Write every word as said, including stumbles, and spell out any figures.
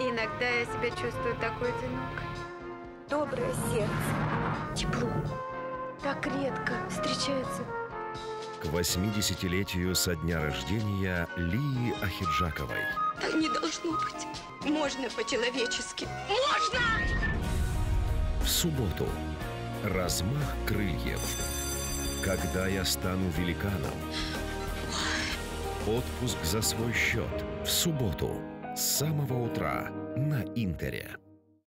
Иногда я себя чувствую такой одинокой. Доброе сердце, тепло, так редко встречается. К восьмидесятилетию со дня рождения Лии Ахеджаковой. Так не должно быть. Можно по-человечески. Можно! В субботу. Размах крыльев. Когда я стану великаном. Отпуск за свой счет. В субботу. С самого утра на Интере.